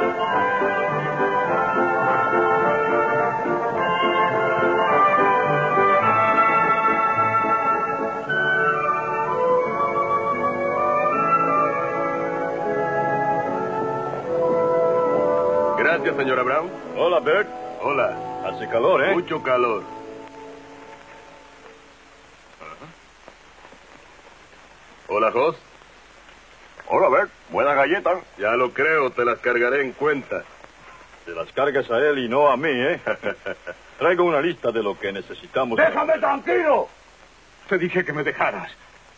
Gracias, señora Brown. Hola, Bert. Hola. Hace calor, ¿eh? Mucho calor. Hola, Hoss. Hola, Bert. Buena galleta. Ya lo creo, te las cargaré en cuenta. Te las cargas a él y no a mí, ¿eh? Traigo una lista de lo que necesitamos. ¡Déjame tranquilo! Te dije que me dejaras.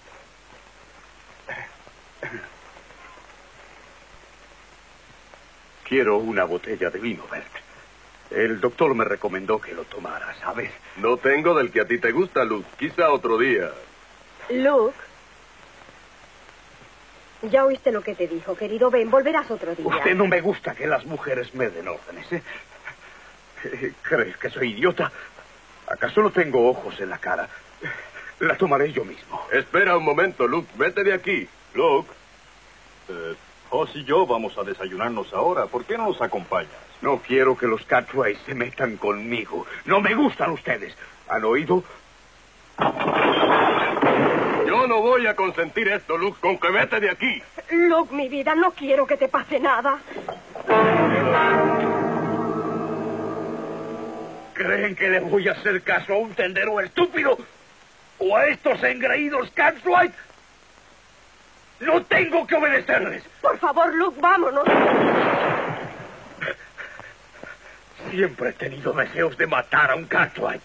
Quiero una botella de vino, Bert. El doctor me recomendó que lo tomara, ¿sabes? No tengo del que a ti te gusta, Luke. Quizá otro día. Luke. Ya oíste lo que te dijo, querido Ben. Volverás otro día. Usted no me gusta que las mujeres me den órdenes, ¿eh? ¿Crees que soy idiota? ¿Acaso no tengo ojos en la cara? La tomaré yo mismo. Espera un momento, Luke. Vete de aquí. Luke, Hoss y yo vamos a desayunarnos ahora. ¿Por qué no nos acompañas? No quiero que los Cartwright se metan conmigo. No me gustan ustedes. ¿Han oído? Yo no voy a consentir esto, Luke. Con que vete de aquí. Luke, mi vida, no quiero que te pase nada. ¿Creen que le voy a hacer caso a un tendero estúpido? ¿O a estos engreídos Cartwright? ¡No tengo que obedecerles! Por favor, Luke, vámonos. Siempre he tenido deseos de matar a un Cartwright.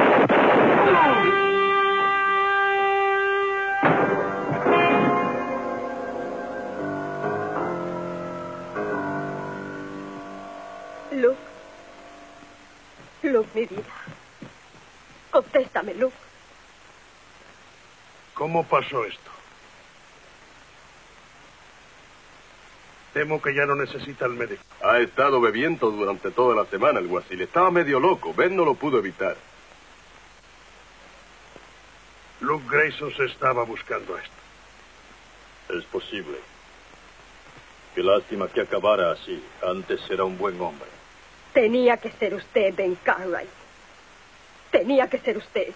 Luke. Luke, mi vida. Contéstame, Luke. ¿Cómo pasó esto? Temo que ya no necesita el médico. Ha estado bebiendo durante toda la semana, el guasil. Estaba medio loco. Ben no lo pudo evitar. Luke Grayson se estaba buscando esto. Es posible. Qué lástima que acabara así. Antes era un buen hombre. Tenía que ser usted, Ben Cartwright. Tenía que ser usted.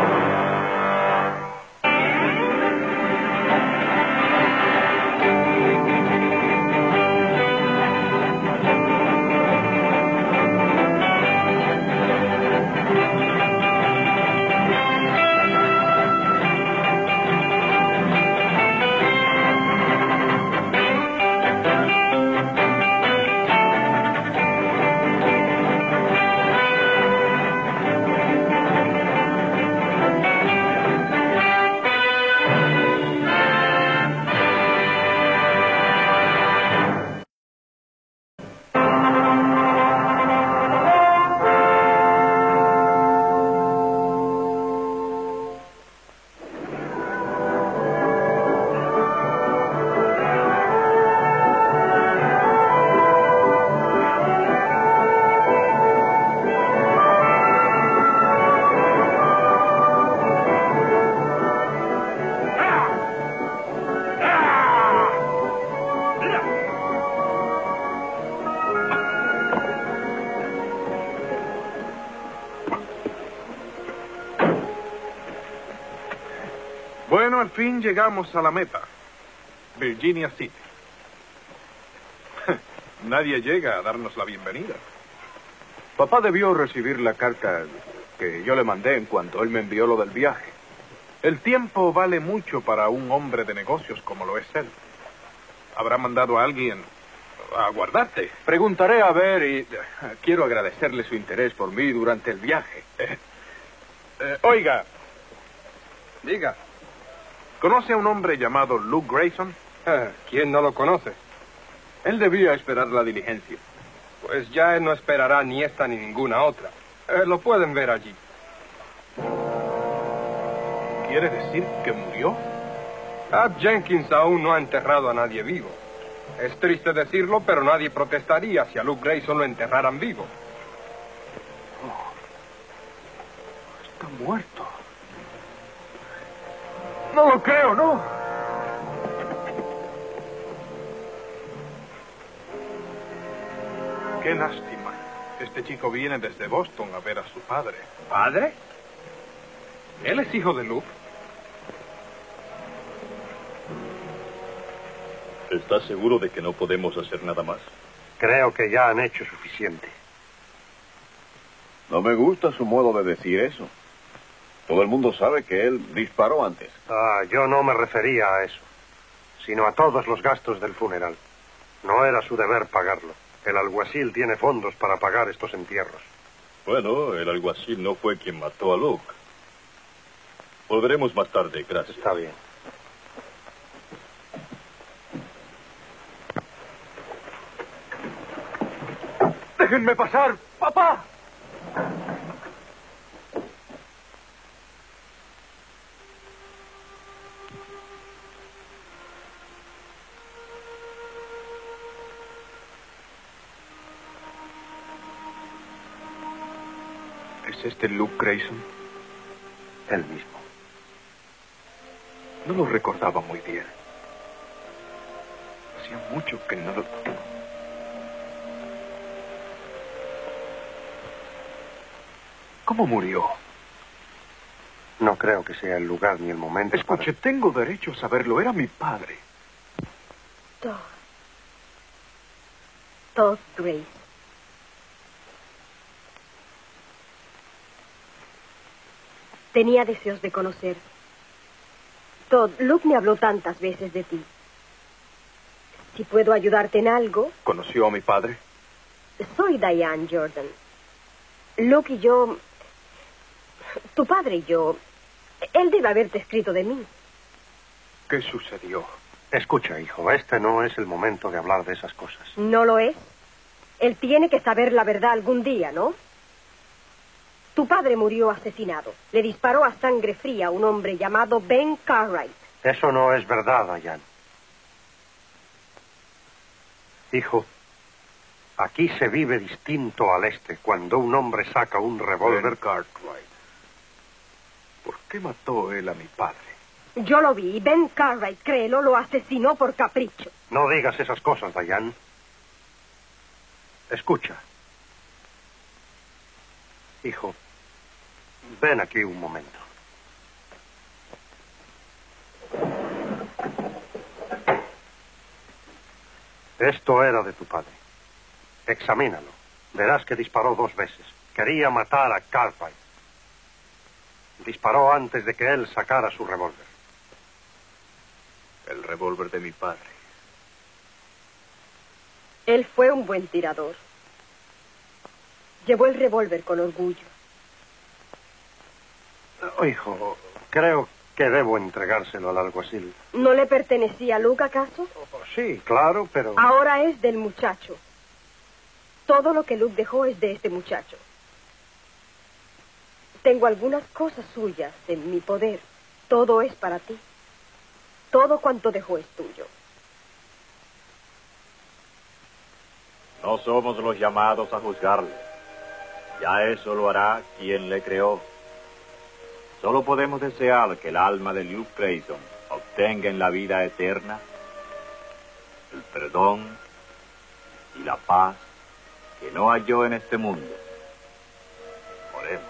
Bueno, al fin llegamos a la meta. Virginia City. Nadie llega a darnos la bienvenida. Papá debió recibir la carta que yo le mandé en cuanto él me envió lo del viaje. El tiempo vale mucho para un hombre de negocios como lo es él. ¿Habrá mandado a alguien a guardarte? Preguntaré a ver y quiero agradecerle su interés por mí durante el viaje. Oiga, Diga. ¿conoce a un hombre llamado Luke Grayson? ¿Quién no lo conoce? Él debía esperar la diligencia. Pues ya él no esperará ni esta ni ninguna otra. Lo pueden ver allí. ¿Quiere decir que murió? Ab Jenkins aún no ha enterrado a nadie vivo. Es triste decirlo, pero nadie protestaría si a Luke Grayson lo enterraran vivo. Está muerto. No lo creo, ¿no? Qué lástima. Este chico viene desde Boston a ver a su padre. ¿Padre? ¿Él es hijo de Luke? ¿Estás seguro de que no podemos hacer nada más? Creo que ya han hecho suficiente. No me gusta su modo de decir eso. Todo el mundo sabe que él disparó antes. Yo no me refería a eso, sino a todos los gastos del funeral. No era su deber pagarlo. El alguacil tiene fondos para pagar estos entierros. Bueno, el alguacil no fue quien mató a Luke. Volveremos más tarde, gracias. Está bien. ¡Déjenme pasar! ¡Papá! ¿Es este Luke Grayson? Él mismo. No lo recordaba muy bien. Hacía mucho que no lo... ¿Cómo murió? No creo que sea el lugar ni el momento. Escuche, tengo derecho a saberlo. Era mi padre. Todd Grace. Tenía deseos de conocer. Todd, Luke me habló tantas veces de ti. Si puedo ayudarte en algo... ¿Conoció a mi padre? Soy Diane Jordan. Luke y yo... Tu padre y yo... Él debe haberte escrito de mí. ¿Qué sucedió? Escucha, hijo, este no es el momento de hablar de esas cosas. ¿No lo es? Él tiene que saber la verdad algún día, ¿no? Tu padre murió asesinado. Le disparó a sangre fría a un hombre llamado Ben Cartwright. Eso no es verdad, Diane. Hijo, aquí se vive distinto al este cuando un hombre saca un revólver. Ben Cartwright. ¿Por qué mató él a mi padre? Yo lo vi y Ben Cartwright, créelo, lo asesinó por capricho. No digas esas cosas, Diane. Escucha. Hijo, ven aquí un momento. Esto era de tu padre. Examínalo. Verás que disparó 2 veces. Quería matar a Cartwright. Disparó antes de que él sacara su revólver. El revólver de mi padre. Él fue un buen tirador. Llevó el revólver con orgullo. Oh, hijo, creo que debo entregárselo al alguacil. ¿No le pertenecía a Luke, acaso? Sí, claro, pero... Ahora es del muchacho. Todo lo que Luke dejó es de este muchacho. Tengo algunas cosas suyas en mi poder. Todo es para ti. Todo cuanto dejó es tuyo. No somos los llamados a juzgarle. Ya eso lo hará quien le creó. Solo podemos desear que el alma de Luke Grayson obtenga en la vida eterna el perdón y la paz que no halló en este mundo. Oremos.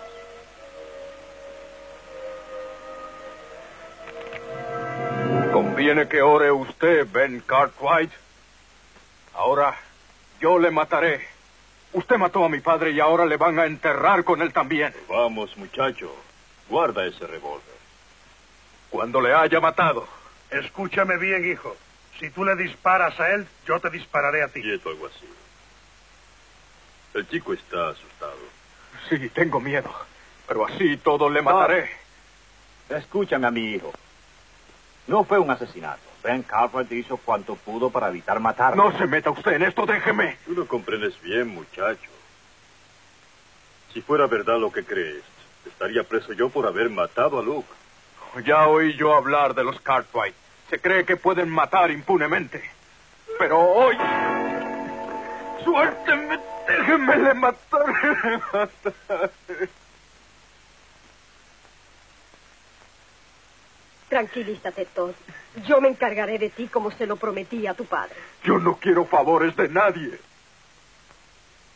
¿Conviene que ore usted, Ben Cartwright? Ahora yo le mataré. Usted mató a mi padre y ahora le van a enterrar con él también. Vamos, muchacho. Guarda ese revólver. Cuando le haya matado. Escúchame bien, hijo. Si tú le disparas a él, yo te dispararé a ti. Quieto, alguacil. El chico está asustado. Sí, tengo miedo. Pero así todo le mataré. Escúchame a mi hijo. No fue un asesinato. Ben Cartwright hizo cuanto pudo para evitar matarlo. No se meta usted en esto, déjeme. Tú lo comprendes bien, muchacho. Si fuera verdad lo que crees, estaría preso yo por haber matado a Luke. Ya oí yo hablar de los Cartwright. Se cree que pueden matar impunemente. Pero hoy... ¡Suélteme! ¡Déjenme de matar! Tranquilízate, Todd. Yo me encargaré de ti como se lo prometí a tu padre. Yo no quiero favores de nadie.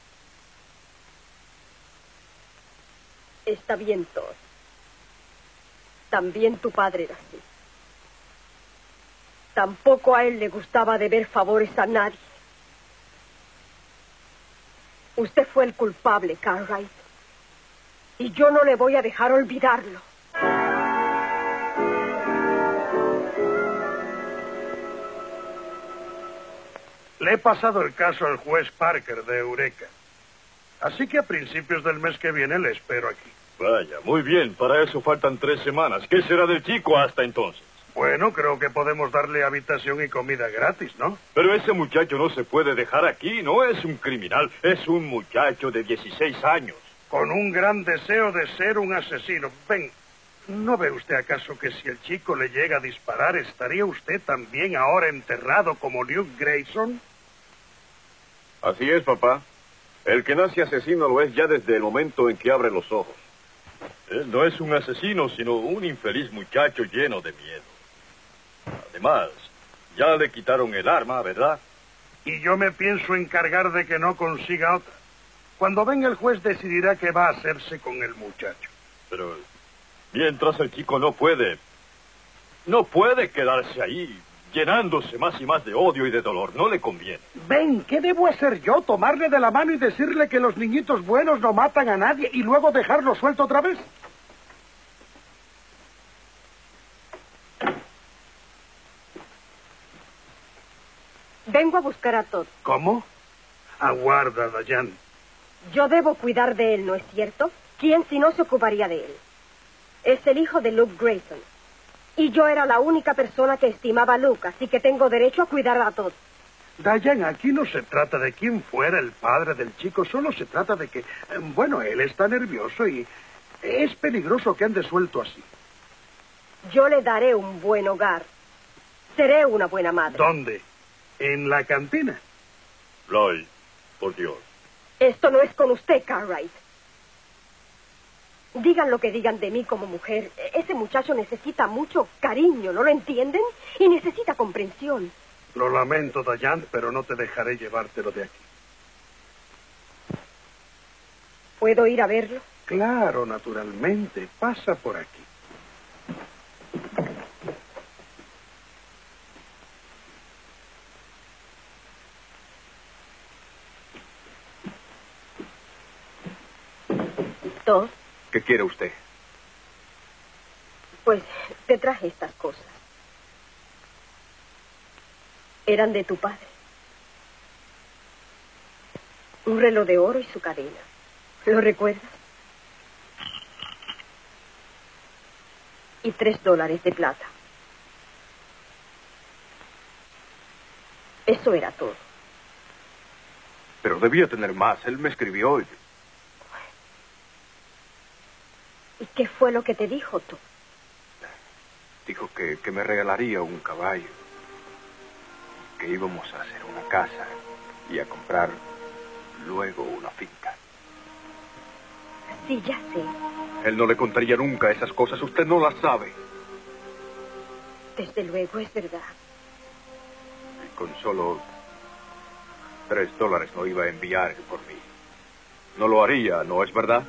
Está bien, Todd. También tu padre era así. Tampoco a él le gustaba deber favores a nadie. Usted fue el culpable, Cartwright. Y yo no le voy a dejar olvidarlo. Le he pasado el caso al juez Parker de Eureka. Así que a principios del mes que viene le espero aquí. Vaya, muy bien. Para eso faltan 3 semanas. ¿Qué será del chico hasta entonces? Bueno, creo que podemos darle habitación y comida gratis, ¿no? Pero ese muchacho no se puede dejar aquí. No es un criminal. Es un muchacho de 16 años. Con un gran deseo de ser un asesino. Ven, ¿no ve usted acaso que si el chico le llega a disparar, estaría usted también ahora enterrado como Luke Grayson? Así es, papá. El que nace asesino lo es ya desde el momento en que abre los ojos. Él no es un asesino, sino un infeliz muchacho lleno de miedo. Además, ya le quitaron el arma, ¿verdad? Y yo me pienso encargar de que no consiga otra. Cuando venga el juez decidirá qué va a hacerse con el muchacho. Pero mientras el chico no puede quedarse ahí, llenándose más y más de odio y de dolor. No le conviene. Ven, ¿qué debo hacer yo? ¿Tomarle de la mano y decirle que los niñitos buenos no matan a nadie y luego dejarlo suelto otra vez? Vengo a buscar a Todd. ¿Cómo? Aguarda, Dayan. Yo debo cuidar de él, ¿no es cierto? ¿Quién si no se ocuparía de él? Es el hijo de Luke Grayson. Y yo era la única persona que estimaba a Luke, así que tengo derecho a cuidar a Todd. Dayan, aquí no se trata de quién fuera el padre del chico, solo se trata de que, bueno, él está nervioso y es peligroso que ande suelto así. Yo le daré un buen hogar. Seré una buena madre. ¿Dónde? ¿En la cantina? Lloyd, por Dios. Esto no es con usted, Cartwright. Digan lo que digan de mí como mujer. Ese muchacho necesita mucho cariño, ¿no lo entienden? Y necesita comprensión. Lo lamento, Dayan, pero no te dejaré llevártelo de aquí. ¿Puedo ir a verlo? Claro, naturalmente. Pasa por aquí. Todd. ¿Qué quiere usted? Pues te traje estas cosas. Eran de tu padre. Un reloj de oro y su cadena. ¿Lo recuerdas? Y $3 de plata. Eso era todo. Pero debía tener más. Él me escribió y... ¿Y qué fue lo que te dijo tú? Dijo que me regalaría un caballo, que íbamos a hacer una casa y a comprar luego una finca. Sí, ya sé. Él no le contaría nunca esas cosas, usted no las sabe. Desde luego, es verdad. Y con solo $3 no iba a enviar por mí. No lo haría, ¿no es verdad?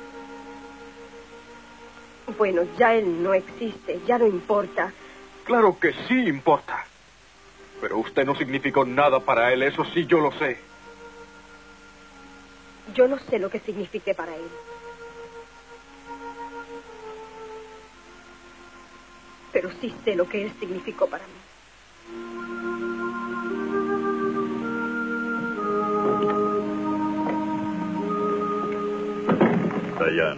Bueno, ya él no existe, ya no importa. Claro que sí importa. Pero usted no significó nada para él, eso sí yo lo sé. Yo no sé lo que signifique para él. Pero sí sé lo que él significó para mí. Dayan,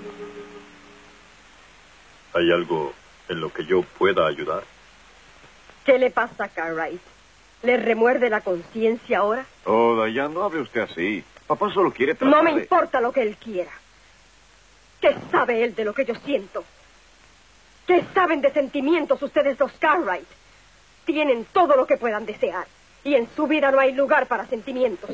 ¿hay algo en lo que yo pueda ayudar? ¿Qué le pasa, Cartwright? ¿Le remuerde la conciencia ahora? Oh, Dayan, no hable usted así. Papá solo quiere tratar No me de... importa lo que él quiera. ¿Qué sabe él de lo que yo siento? ¿Qué saben de sentimientos ustedes los Cartwright? Tienen todo lo que puedan desear. Y en su vida no hay lugar para sentimientos.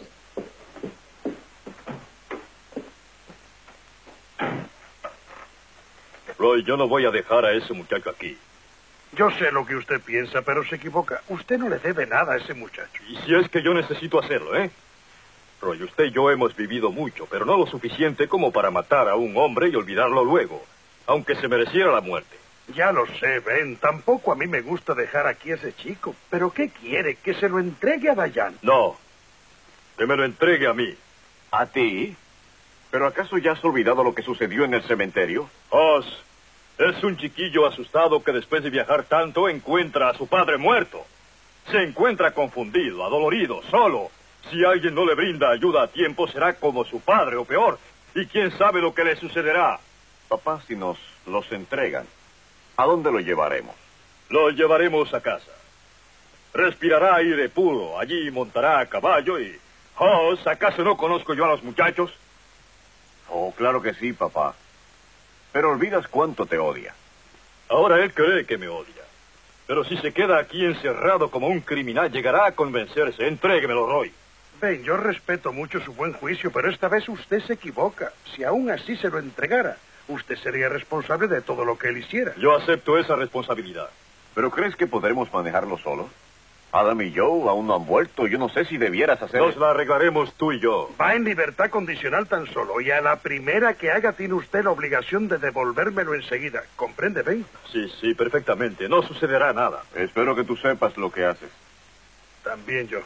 Roy, yo no voy a dejar a ese muchacho aquí. Yo sé lo que usted piensa, pero se equivoca. Usted no le debe nada a ese muchacho. Y si es que yo necesito hacerlo, ¿eh? Roy, usted y yo hemos vivido mucho, pero no lo suficiente como para matar a un hombre y olvidarlo luego. aunque se mereciera la muerte. Ya lo sé, Ben. Tampoco a mí me gusta dejar aquí a ese chico. ¿Pero qué quiere? ¿Que se lo entregue a Dayan? No, que me lo entregue a mí. ¿A ti? ¿Pero acaso ya has olvidado lo que sucedió en el cementerio? Oz es un chiquillo asustado que después de viajar tanto encuentra a su padre muerto. Se encuentra confundido, adolorido, solo. Si alguien no le brinda ayuda a tiempo, será como su padre o peor. Y quién sabe lo que le sucederá. Papá, si nos los entregan, ¿a dónde lo llevaremos? Lo llevaremos a casa. Respirará aire puro. Allí montará a caballo y... Oz, ¿acaso no conozco yo a los muchachos? Oh, claro que sí, papá. Pero olvidas cuánto te odia. Ahora él cree que me odia. Pero si se queda aquí encerrado como un criminal, llegará a convencerse. Entréguemelo, Roy. Ben, yo respeto mucho su buen juicio, pero esta vez usted se equivoca. Si aún así se lo entregara, usted sería responsable de todo lo que él hiciera. Yo acepto esa responsabilidad. ¿Pero crees que podremos manejarlo solos? Adam y Joe aún no han vuelto. Yo no sé si debieras hacerlo. Nos la arreglaremos tú y yo. Va en libertad condicional tan solo, y a la primera que haga tiene usted la obligación de devolvérmelo enseguida. ¿Comprende, Ben? Sí, perfectamente. No sucederá nada. Espero que tú sepas lo que haces. También yo.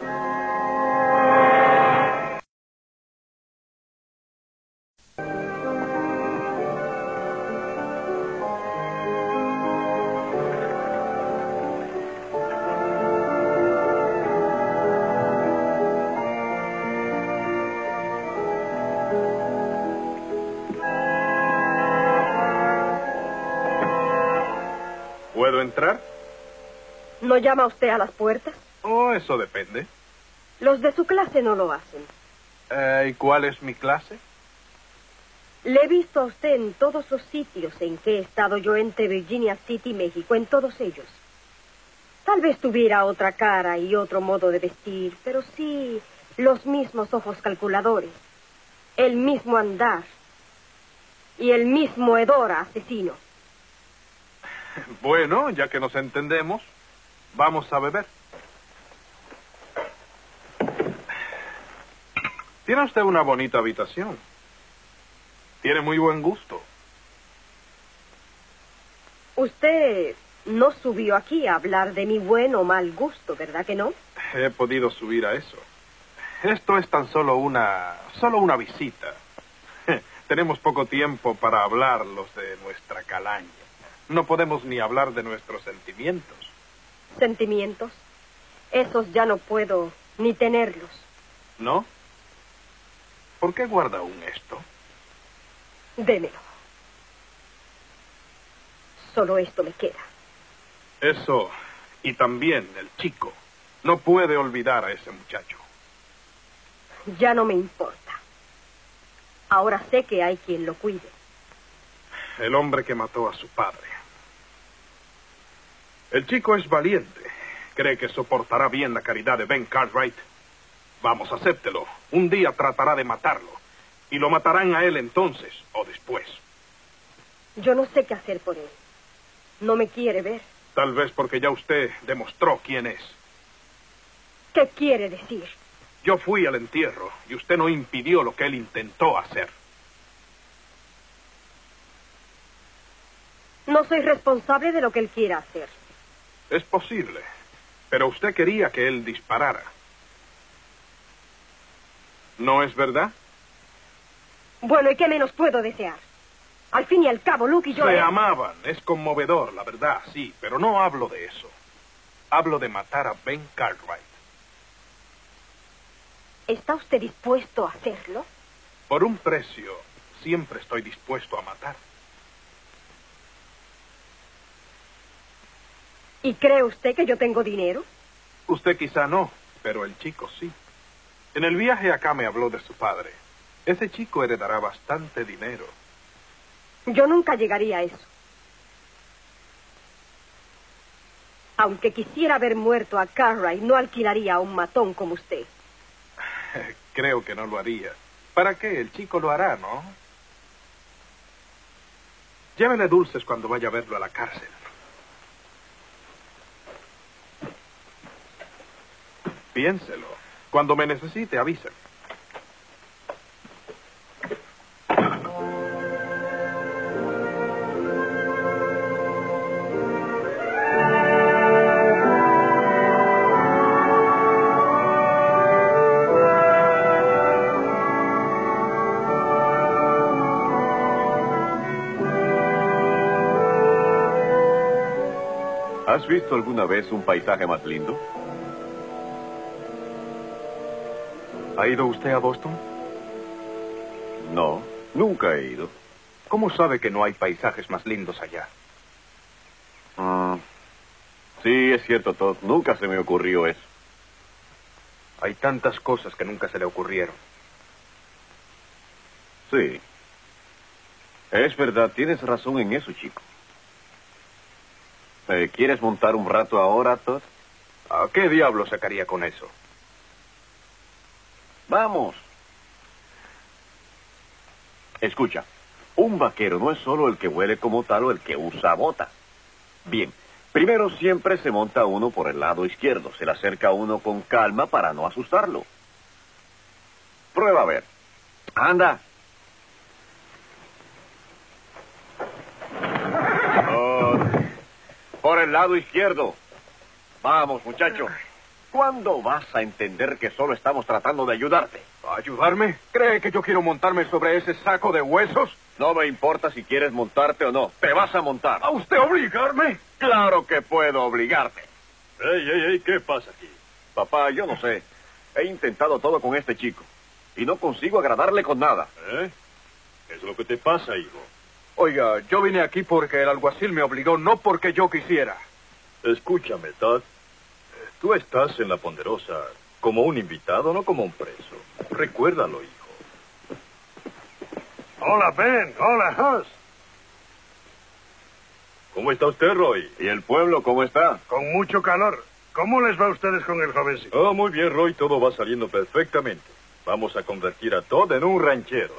¿Puedo entrar? ¿No llama usted a las puertas? Oh, eso depende. Los de su clase no lo hacen. ¿Y cuál es mi clase? Le he visto a usted en todos los sitios en que he estado yo entre Virginia City y México, en todos ellos. Tal vez tuviera otra cara y otro modo de vestir, pero sí los mismos ojos calculadores, el mismo andar y el mismo hedor a asesino. Bueno, ya que nos entendemos, vamos a beber. Tiene usted una bonita habitación. Tiene muy buen gusto. Usted no subió aquí a hablar de mi buen o mal gusto, ¿verdad que no? He podido subir a eso. Esto es tan solo una visita. Tenemos poco tiempo para hablar los de nuestra calaña. No podemos ni hablar de nuestros sentimientos. ¿Sentimientos? Esos ya no puedo ni tenerlos. ¿No? ¿Por qué guarda aún esto? Démelo. Solo esto me queda. Eso, y también el chico. No puede olvidar a ese muchacho. Ya no me importa. Ahora sé que hay quien lo cuide. El hombre que mató a su padre. El chico es valiente. Cree que soportará bien la caridad de Ben Cartwright. Vamos, acéptelo. Un día tratará de matarlo. Y lo matarán a él entonces o después. Yo no sé qué hacer por él. No me quiere ver. Tal vez porque ya usted demostró quién es. ¿Qué quiere decir? Yo fui al entierro y usted no impidió lo que él intentó hacer. No soy responsable de lo que él quiera hacer. Es posible, pero usted quería que él disparara. ¿No es verdad? Bueno, ¿y qué menos puedo desear? Al fin y al cabo, Luke y yo... Se amaban, es conmovedor, la verdad, sí, pero no hablo de eso. Hablo de matar a Ben Cartwright. ¿Está usted dispuesto a hacerlo? Por un precio, siempre estoy dispuesto a matar. ¿Y cree usted que yo tengo dinero? Usted quizá no, pero el chico sí. En el viaje acá me habló de su padre. Ese chico heredará bastante dinero. Yo nunca llegaría a eso. Aunque quisiera ver muerto a Cartwright, no alquilaría a un matón como usted. Creo que no lo haría. ¿Para qué? El chico lo hará, ¿no? Llévele dulces cuando vaya a verlo a la cárcel. Piénselo. Cuando me necesite, avíseme. ¿Has visto alguna vez un paisaje más lindo? ¿Ha ido usted a Boston? No, nunca he ido. ¿Cómo sabe que no hay paisajes más lindos allá? Sí, es cierto, Todd. Nunca se me ocurrió eso. Hay tantas cosas que nunca se le ocurrieron. Sí. Es verdad, tienes razón en eso, chico. ¿Quieres montar un rato ahora, Todd? ¿A qué diablo sacaría con eso? Vamos. Escucha, un vaquero no es solo el que huele como tal o el que usa botas. Bien, primero siempre se monta uno por el lado izquierdo. Se le acerca a uno con calma para no asustarlo. Prueba a ver. Anda. Por el lado izquierdo. Vamos, muchacho. ¿Cuándo vas a entender que solo estamos tratando de ayudarte? ¿Ayudarme? ¿Cree que yo quiero montarme sobre ese saco de huesos? No me importa si quieres montarte o no. Te vas a montar. ¿A usted obligarme? Claro que puedo obligarte. ¡Ey! ¿Qué pasa aquí? Papá, yo no sé. He intentado todo con este chico. Y no consigo agradarle con nada. ¿Qué es lo que te pasa, hijo? Oiga, yo vine aquí porque el alguacil me obligó, no porque yo quisiera. Escúchame, Todd. Tú estás en la Ponderosa como un invitado, no como un preso. Recuérdalo, hijo. Hola, Ben. Hola, Hoss. ¿Cómo está usted, Roy? ¿Y el pueblo cómo está? Con mucho calor. ¿Cómo les va a ustedes con el jovencito? Oh, muy bien, Roy. Todo va saliendo perfectamente. Vamos a convertir a Todd en un ranchero.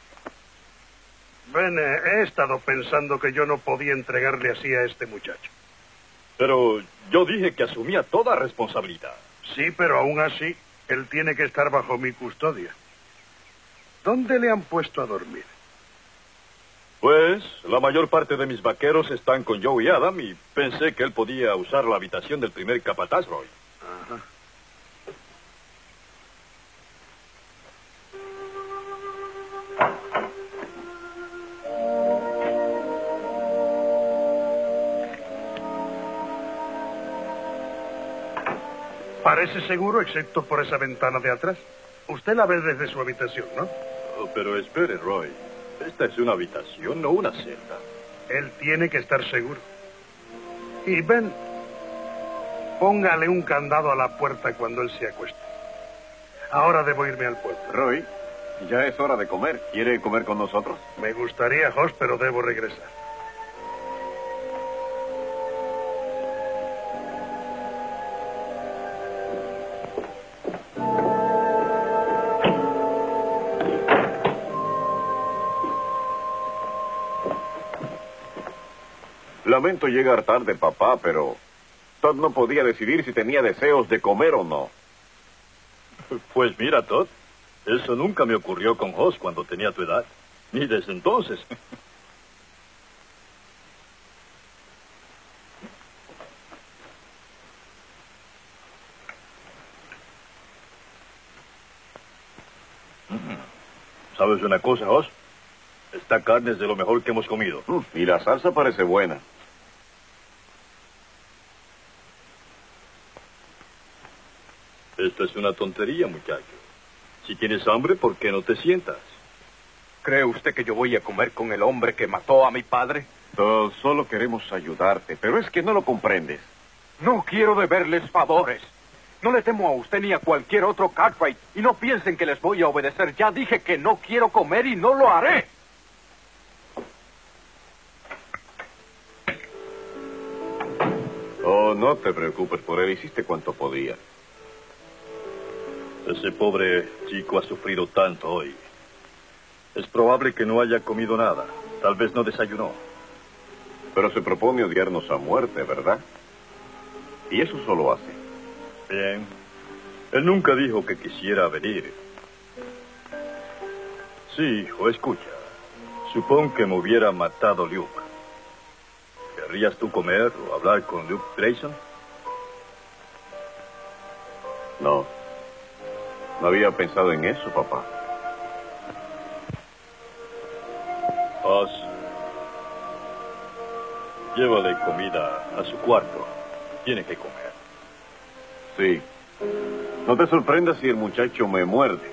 Ben, he estado pensando que yo no podía entregarle así a este muchacho. Pero yo dije que asumía toda responsabilidad. Sí, pero aún así, él tiene que estar bajo mi custodia. ¿Dónde le han puesto a dormir? Pues la mayor parte de mis vaqueros están con Joe y Adam y pensé que él podía usar la habitación del primer capataz, Roy. Ajá. Parece seguro, excepto por esa ventana de atrás. Usted la ve desde su habitación, ¿no? Oh, pero espere, Roy. Esta es una habitación, no una celda. Él tiene que estar seguro. Y Ben, póngale un candado a la puerta cuando él se acueste. Ahora debo irme al pueblo. Roy, ya es hora de comer. ¿Quiere comer con nosotros? Me gustaría, Hoss, pero debo regresar. Lamento llegar tarde, papá, pero Todd no podía decidir si tenía deseos de comer o no. Pues mira, Todd, eso nunca me ocurrió con Hoss cuando tenía tu edad. Ni desde entonces. ¿Sabes una cosa, Hoss? Esta carne es de lo mejor que hemos comido. Y la salsa parece buena. Esto es una tontería, muchacho. Si tienes hambre, ¿por qué no te sientas? ¿Cree usted que yo voy a comer con el hombre que mató a mi padre? Todd, solo queremos ayudarte, pero es que no lo comprendes. No quiero deberles favores. No le temo a usted ni a cualquier otro Cartwright. Y no piensen que les voy a obedecer. Ya dije que no quiero comer y no lo haré. Oh, no te preocupes por él. Hiciste cuanto podía. Ese pobre chico ha sufrido tanto hoy. Es probable que no haya comido nada. Tal vez no desayunó. Pero se propone odiarnos a muerte, ¿verdad? Y eso solo hace. Bien. Él nunca dijo que quisiera venir. Sí, hijo, escucha. Supón que me hubiera matado Luke. ¿Querrías tú comer o hablar con Luke Grayson? No. No había pensado en eso, papá. Oz, llévale comida a su cuarto. Tiene que comer. Sí. No te sorprendas si el muchacho me muerde.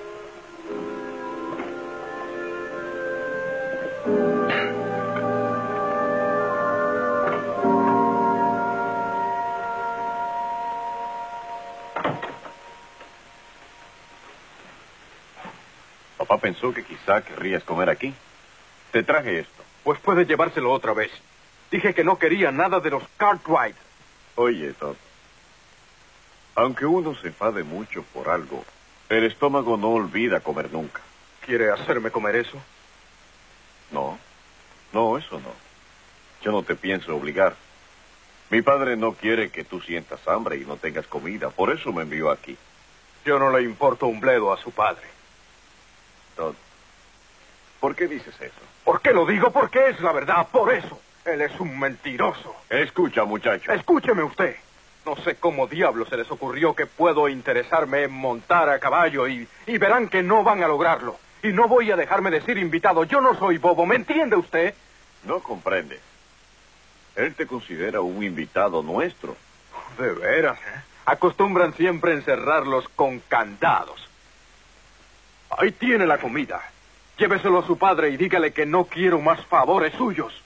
Papá pensó que quizá querrías comer aquí. Te traje esto. Pues puede llevárselo otra vez. Dije que no quería nada de los Cartwright. Oye, Todd. Aunque uno se enfade mucho por algo, el estómago no olvida comer nunca. ¿Quiere hacerme comer eso? No. No, eso no. Yo no te pienso obligar. Mi padre no quiere que tú sientas hambre y no tengas comida. Por eso me envió aquí. Yo no le importo un bledo a su padre. Todd, ¿por qué dices eso? ¿Por qué lo digo? Porque es la verdad. Por eso. Él es un mentiroso. Escucha, muchacho. Escúcheme usted. No sé cómo diablos se les ocurrió que puedo interesarme en montar a caballo y verán que no van a lograrlo. Y no voy a dejarme decir invitado. Yo no soy bobo. ¿Me entiende usted? No comprende. Él te considera un invitado nuestro. De veras, ¿eh? Acostumbran siempre encerrarlos con candados. Ahí tiene la comida. Lléveselo a su padre y dígale que no quiero más favores suyos.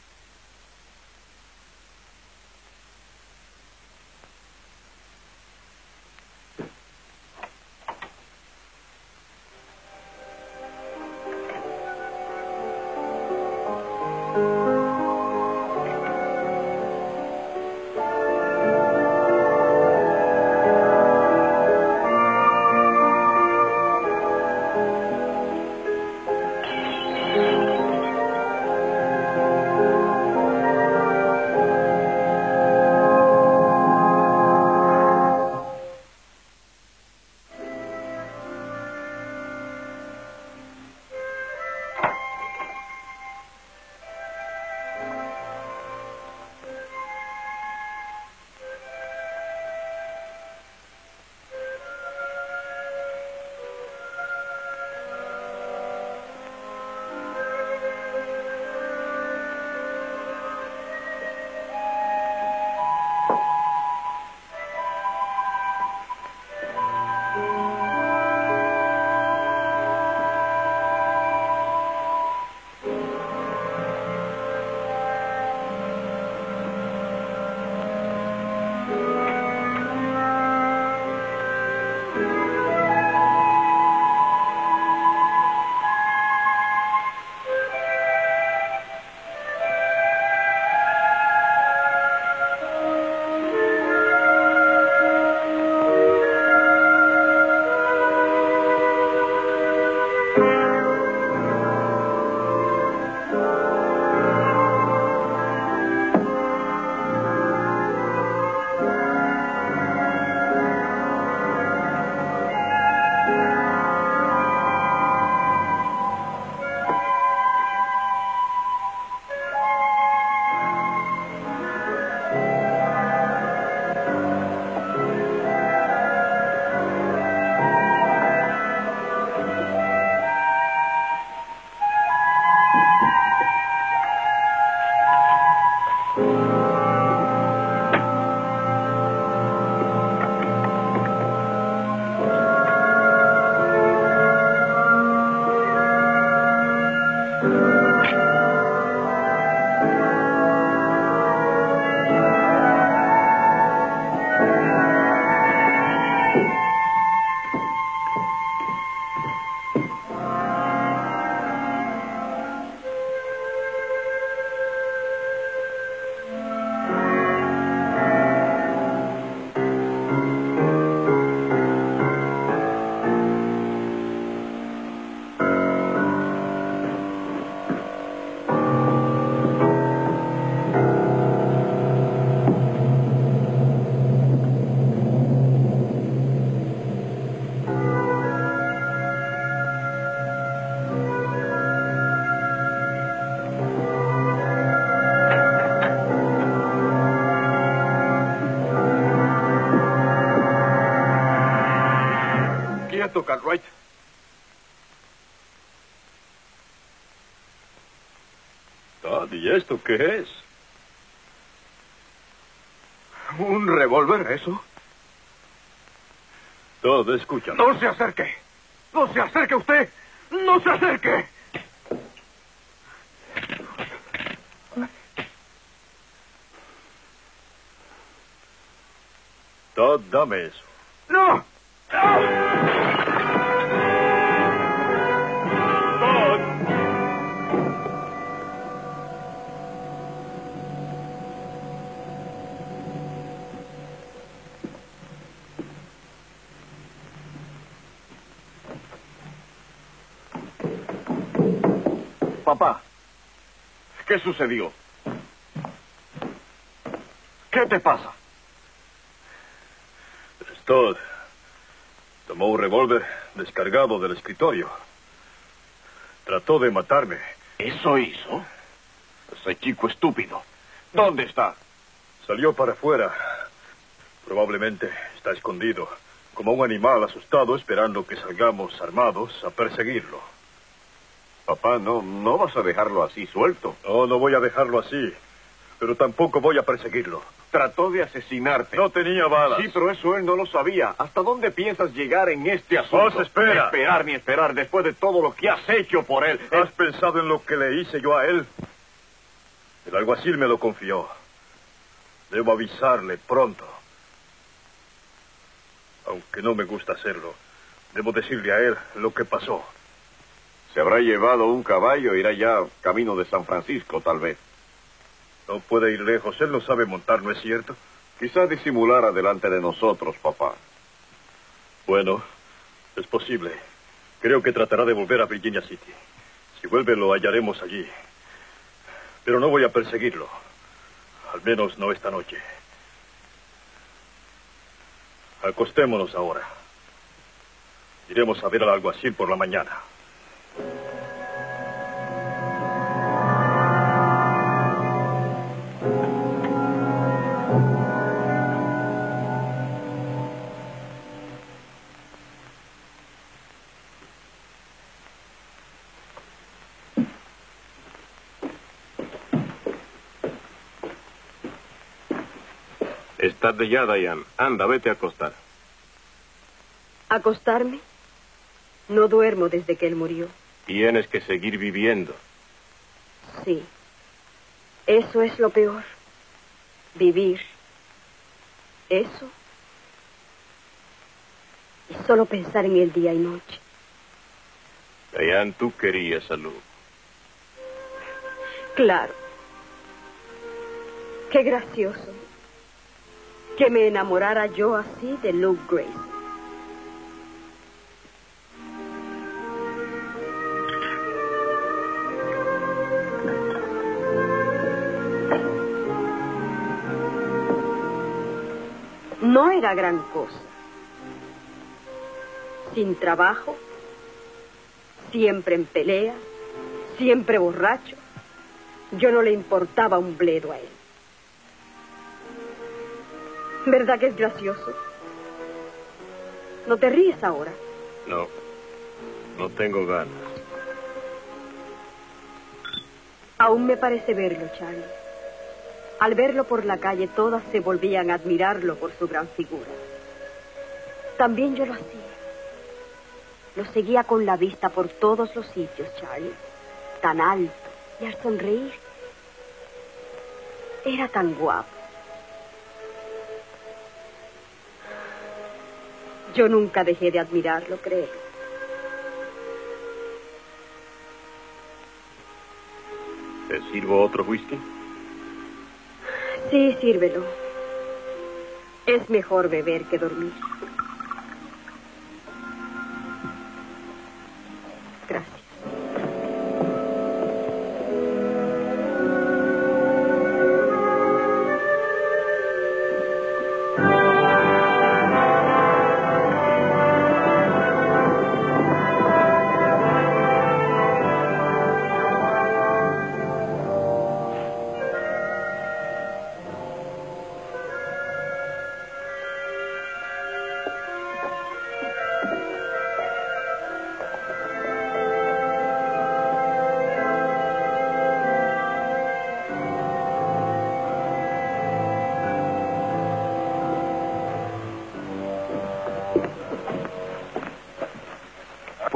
Quieto, Cartwright. Todd, ¿y esto qué es? ¿Un revólver, eso? Todd, escúchame. ¡No se acerque! ¡No se acerque usted! ¡No se acerque! Todd, dame eso. ¡No! Papá, ¿qué sucedió? ¿Qué te pasa? Todd tomó un revólver descargado del escritorio. Trató de matarme. ¿Eso hizo? Ese chico estúpido. ¿Dónde está? Salió para afuera. Probablemente está escondido, como un animal asustado esperando que salgamos armados a perseguirlo. Papá, no vas a dejarlo así suelto. No voy a dejarlo así, pero tampoco voy a perseguirlo. Trató de asesinarte. No tenía balas. Sí, pero eso él no lo sabía. ¿Hasta dónde piensas llegar en este asunto? Vos espera. Esperar ni esperar después de todo lo que has hecho por él. ¿Has pensado en lo que le hice yo a él? El alguacil me lo confió. Debo avisarle pronto. Aunque no me gusta hacerlo, debo decirle a él lo que pasó. Se habrá llevado un caballo e irá ya camino de San Francisco, tal vez. No puede ir lejos. Él no sabe montar, ¿no es cierto? Quizá disimulara delante de nosotros, papá. Bueno, es posible. Creo que tratará de volver a Virginia City. Si vuelve, lo hallaremos allí. Pero no voy a perseguirlo. Al menos no esta noche. Acostémonos ahora. Iremos a ver al alguacil por la mañana. Es tarde ya, Diane. Anda, vete a acostar. ¿Acostarme? No duermo desde que él murió. Tienes que seguir viviendo. Sí. Eso es lo peor. Vivir. Eso. Y solo pensar en el día y noche. Diane, tú querías a Luke. Claro. Qué gracioso. Que me enamorara yo así de Luke Grayson. No era gran cosa. Sin trabajo, siempre en pelea, siempre borracho. Yo no le importaba un bledo a él. ¿Verdad que es gracioso? ¿No te ríes ahora? No tengo ganas. Aún me parece verlo, Charlie. Al verlo por la calle, todas se volvían a admirarlo por su gran figura. También yo lo hacía. Lo seguía con la vista por todos los sitios, Charlie. Tan alto, y al sonreír, era tan guapo. Yo nunca dejé de admirarlo, creo. ¿Te sirvo otro whisky? Sí, sírvelo. Es mejor beber que dormir. Gracias.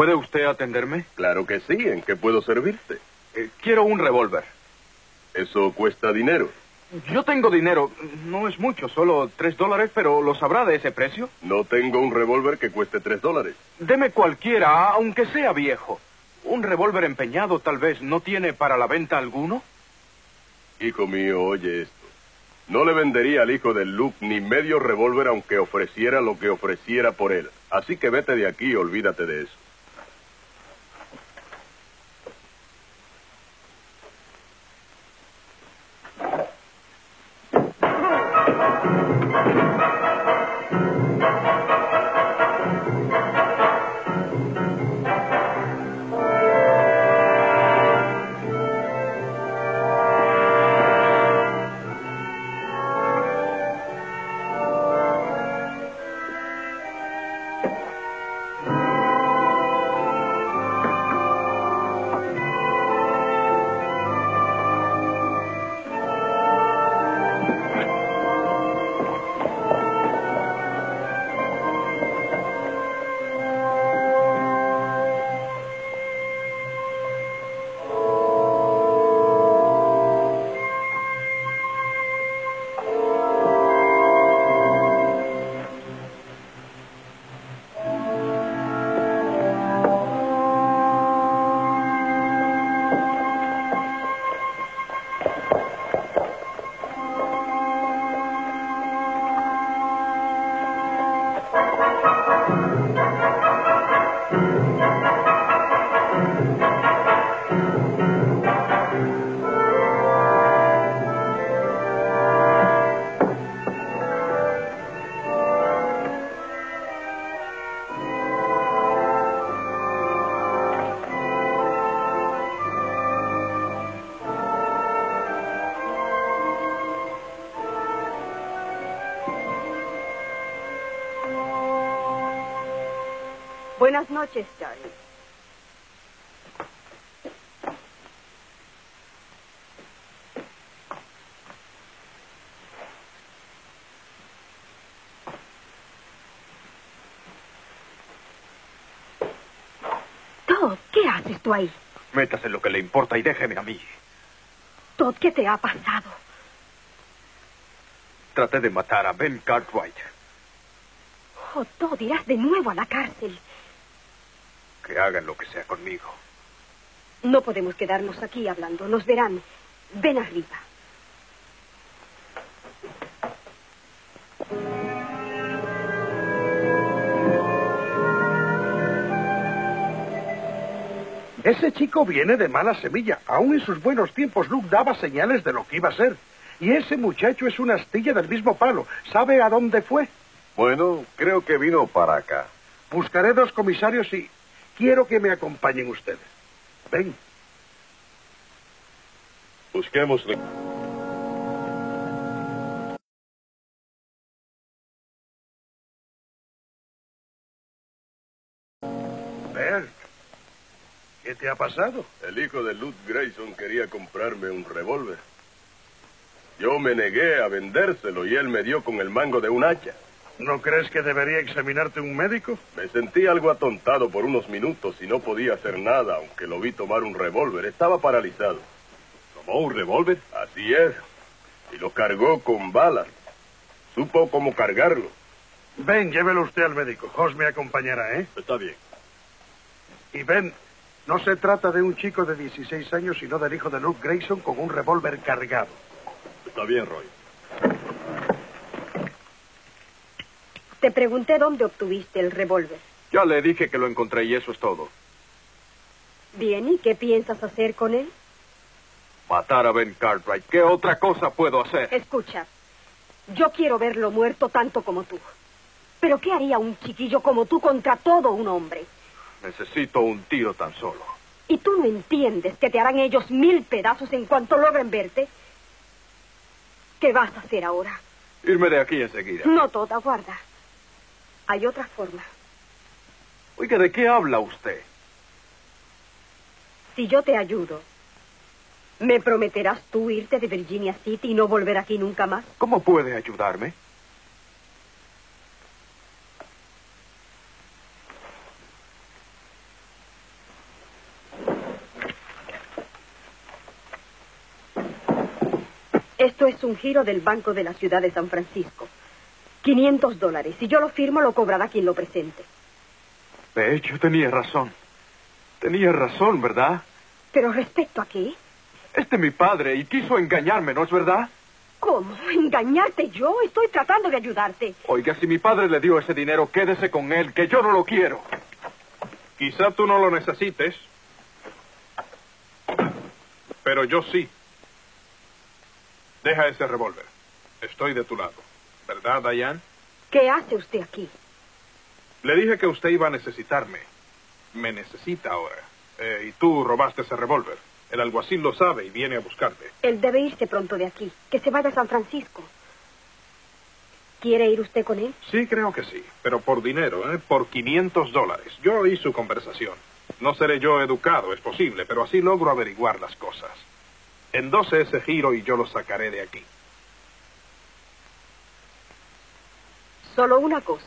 ¿Puede usted atenderme? Claro que sí. ¿En qué puedo servirte? Quiero un revólver. Eso cuesta dinero. Yo tengo dinero. No es mucho, solo $3, pero ¿lo sabrá de ese precio? No tengo un revólver que cueste $3. Deme cualquiera, aunque sea viejo. Un revólver empeñado, tal vez, ¿no tiene para la venta alguno? Hijo mío, oye esto. No le vendería al hijo del Luke ni medio revólver aunque ofreciera lo que ofreciera por él. Así que vete de aquí y olvídate de eso. Buenas noches, Charlie. Todd, ¿qué haces tú ahí? Métase en lo que le importa y déjeme a mí. Todd, ¿qué te ha pasado? Traté de matar a Ben Cartwright. Oh, Todd, irás de nuevo a la cárcel. Que hagan lo que sea conmigo. No podemos quedarnos aquí hablando. Nos verán. Ven arriba. Ese chico viene de mala semilla. Aún en sus buenos tiempos, Luke daba señales de lo que iba a ser. Y ese muchacho es una astilla del mismo palo. ¿Sabe a dónde fue? Bueno, creo que vino para acá. Buscaré 2 comisarios y quiero que me acompañen ustedes. Ven. Busquémosle. Bert, ¿qué te ha pasado? El hijo de Luke Grayson quería comprarme un revólver. Yo me negué a vendérselo y él me dio con el mango de un hacha. ¿No crees que debería examinarte un médico? Me sentí algo atontado por unos minutos y no podía hacer nada, aunque lo vi tomar un revólver. Estaba paralizado. ¿Tomó un revólver? Así es. Y lo cargó con balas. Supo cómo cargarlo. Ven, llévelo usted al médico. Jos me acompañará, ¿eh? Está bien. Y ven, no se trata de un chico de 16 años, sino del hijo de Luke Grayson con un revólver cargado. Está bien, Roy. Te pregunté dónde obtuviste el revólver. Ya le dije que lo encontré y eso es todo. Bien, ¿y qué piensas hacer con él? Matar a Ben Cartwright. ¿Qué otra cosa puedo hacer? Escucha, yo quiero verlo muerto tanto como tú. Pero ¿qué haría un chiquillo como tú contra todo un hombre? Necesito un tiro tan solo. ¿Y tú no entiendes que te harán ellos 1000 pedazos en cuanto logren verte? ¿Qué vas a hacer ahora? Irme de aquí enseguida. No, Todd, aguarda. Hay otra forma. Oiga, ¿de qué habla usted? Si yo te ayudo, ¿me prometerás tú irte de Virginia City y no volver aquí nunca más? ¿Cómo puede ayudarme? Esto es un giro del Banco de la Ciudad de San Francisco. $500. Si yo lo firmo, lo cobrará quien lo presente. De hecho, tenía razón. Tenía razón, ¿verdad? ¿Pero respecto a qué? Este es mi padre y quiso engañarme, ¿no es verdad? ¿Cómo? ¿Engañarte yo? Estoy tratando de ayudarte. Oiga, si mi padre le dio ese dinero, quédese con él, que yo no lo quiero. Quizá tú no lo necesites, pero yo sí. Deja ese revólver. Estoy de tu lado. ¿Verdad, Diane? ¿Qué hace usted aquí? Le dije que usted iba a necesitarme. Me necesita ahora. Y tú robaste ese revólver. El alguacil lo sabe y viene a buscarte. Él debe irse pronto de aquí. Que se vaya a San Francisco. ¿Quiere ir usted con él? Sí, creo que sí. Pero por dinero, por $500. Yo oí su conversación. No seré yo educado, es posible, pero así logro averiguar las cosas. Endose ese giro y yo lo sacaré de aquí. Solo una cosa.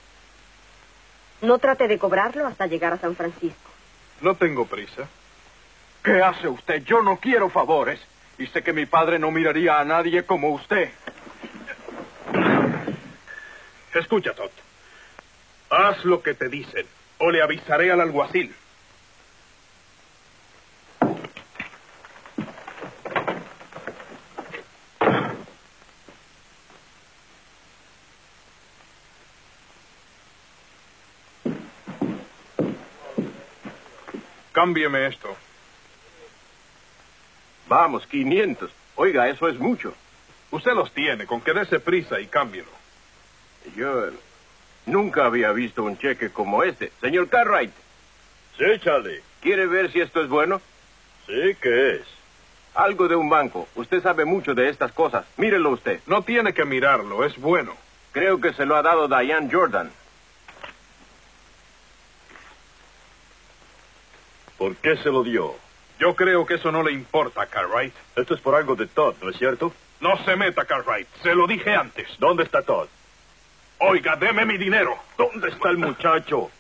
No trate de cobrarlo hasta llegar a San Francisco. No tengo prisa. ¿Qué hace usted? Yo no quiero favores. Y sé que mi padre no miraría a nadie como usted. Escucha, Todd. Haz lo que te dicen, o le avisaré al alguacil. Cámbieme esto. Vamos, 500. Oiga, eso es mucho. Usted los tiene, con que dése prisa y cámbielo. Yo nunca había visto un cheque como este. Señor Cartwright. Sí, Charlie. ¿Quiere ver si esto es bueno? Sí, ¿qué es? Algo de un banco. Usted sabe mucho de estas cosas. Mírelo usted. No tiene que mirarlo, es bueno. Creo que se lo ha dado Diane Jordan. ¿Por qué se lo dio? Yo creo que eso no le importa, Cartwright. Esto es por algo de Todd, ¿no es cierto? No se meta, Cartwright. Se lo dije antes. ¿Dónde está Todd? Oiga, deme mi dinero. ¿Dónde está el muchacho?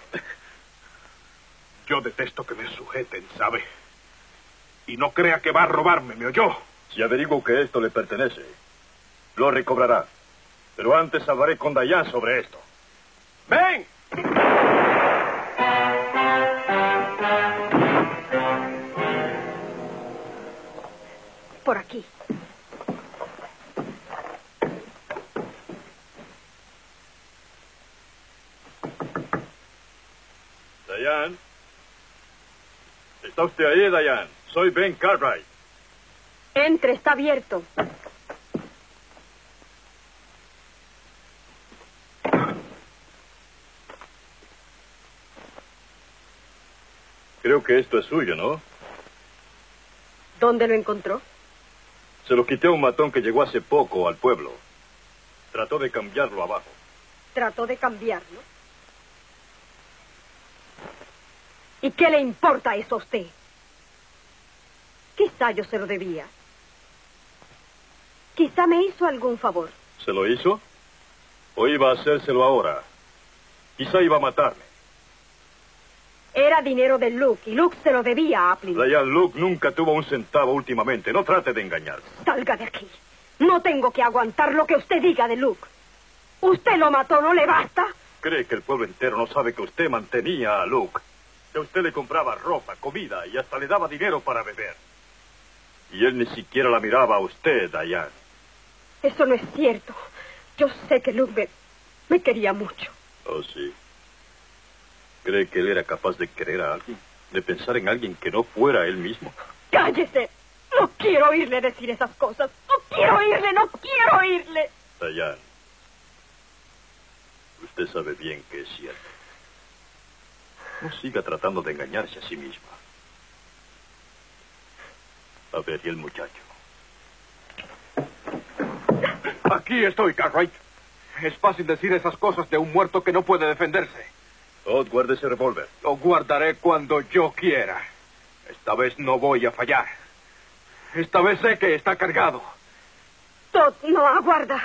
Yo detesto que me sujeten, ¿sabe? Y no crea que va a robarme, ¿me oyó? Si averiguo que esto le pertenece, lo recobrará. Pero antes hablaré con Diane sobre esto. ¡Ven! Por aquí. Diane. ¿Está usted ahí, Diane? Soy Ben Cartwright. Entre, está abierto. Creo que esto es suyo, ¿no? ¿Dónde lo encontró? Se lo quité a un matón que llegó hace poco al pueblo. Trató de cambiarlo abajo. Trató de cambiarlo. ¿Y qué le importa eso a usted? Quizá yo se lo debía. Quizá me hizo algún favor. ¿Se lo hizo? ¿O iba a hacérselo ahora? Quizá iba a matarme. Era dinero de Luke, y Luke se lo debía a Appling. Diane, Luke nunca tuvo un centavo últimamente. No trate de engañarme. Salga de aquí. No tengo que aguantar lo que usted diga de Luke. ¿Usted lo mató, no le basta? ¿Cree que el pueblo entero no sabe que usted mantenía a Luke? Que usted le compraba ropa, comida y hasta le daba dinero para beber. Y él ni siquiera la miraba a usted, Diane. Eso no es cierto. Yo sé que Luke me quería mucho. Oh, sí. ¿Cree que él era capaz de querer a alguien? ¿De pensar en alguien que no fuera él mismo? ¡Cállese! No quiero oírle decir esas cosas. ¡No quiero oírle! ¡No quiero oírle! Diane, usted sabe bien que es cierto. No siga tratando de engañarse a sí misma. A ver, ¿y el muchacho? Aquí estoy, Cartwright. Es fácil decir esas cosas de un muerto que no puede defenderse. Todd, guarde ese revólver. Lo guardaré cuando yo quiera. Esta vez no voy a fallar. Esta vez sé que está cargado. Todd, no, aguarda.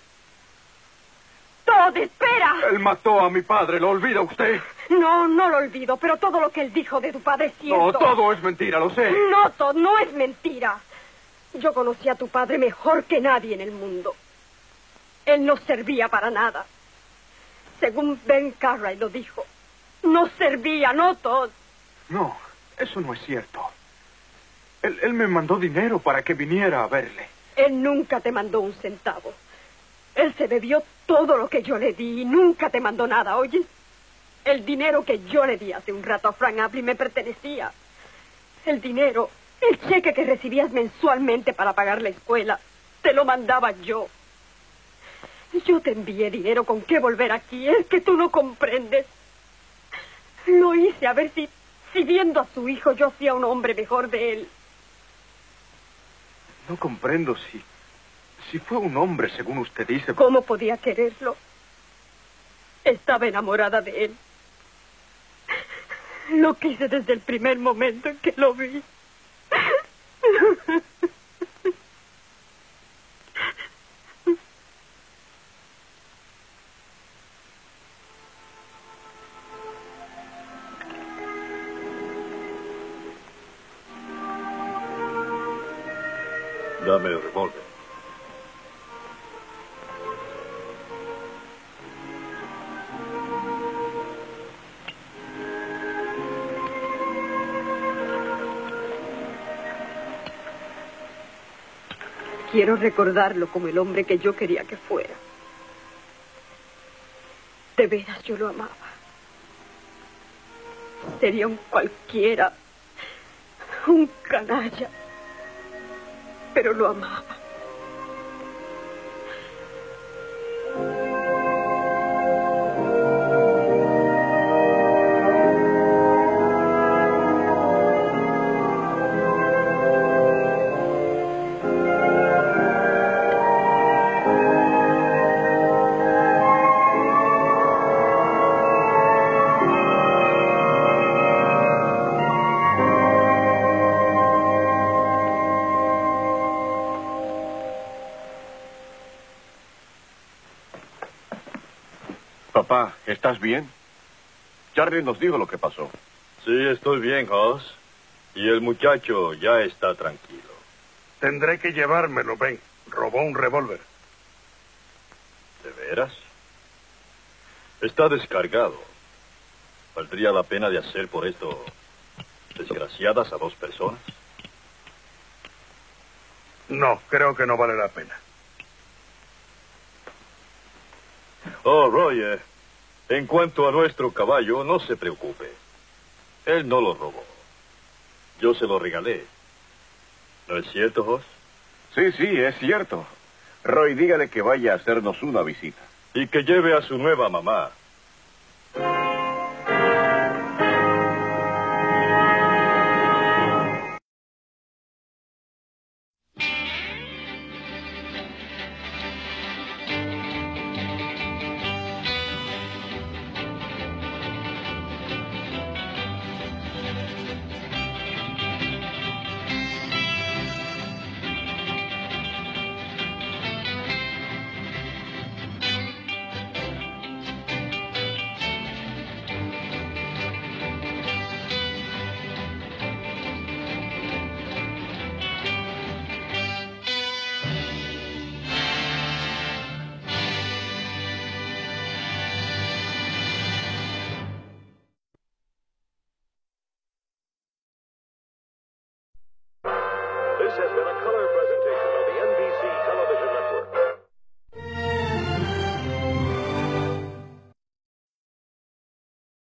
Todd, espera. Él mató a mi padre, ¿lo olvida usted? No, no lo olvido, pero todo lo que él dijo de tu padre es cierto. No, todo es mentira, lo sé. No, Todd, no es mentira. Yo conocí a tu padre mejor que nadie en el mundo. Él no servía para nada. Según Ben Cartwright lo dijo, no servía, no Todd. No, eso no es cierto. Él me mandó dinero para que viniera a verle. Él nunca te mandó un centavo. Él se bebió todo lo que yo le di y nunca te mandó nada, ¿oyes? El dinero que yo le di hace un rato a Frank Apley me pertenecía. El dinero, el cheque que recibías mensualmente para pagar la escuela, te lo mandaba yo. Yo te envié dinero con qué volver aquí. Es que tú no comprendes. Lo hice a ver si viendo a su hijo yo hacía un hombre mejor de él. No comprendo si fue un hombre, según usted dice. ¿Cómo podía quererlo? Estaba enamorada de él. Lo quise desde el primer momento en que lo vi. Dame el revólver. Quiero recordarlo como el hombre que yo quería que fuera. De veras yo lo amaba. Sería un cualquiera, un canalla, pero lo amaba. Papá, ¿estás bien? Charlie nos dijo lo que pasó. Sí, estoy bien, Hoss. Y el muchacho ya está tranquilo. Tendré que llevármelo, Ben. Robó un revólver. ¿De veras? Está descargado. ¿Valdría la pena de hacer por esto desgraciadas a 2 personas? No, creo que no vale la pena. Oh, Roy, en cuanto a nuestro caballo, no se preocupe. Él no lo robó. Yo se lo regalé. ¿No es cierto, Hoss? Sí, es cierto. Roy, dígale que vaya a hacernos una visita. Y que lleve a su nueva mamá. This has been a color